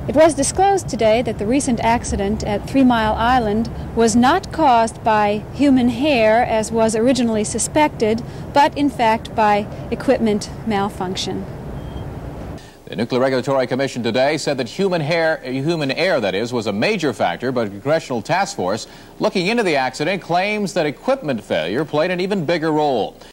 It was disclosed today that the recent accident at 3 Mile Island was not caused by human hair, as was originally suspected, but in fact by equipment malfunction. The Nuclear Regulatory Commission today said that human air, that is, was a major factor, but a congressional task force looking into the accident claims that equipment failure played an even bigger role.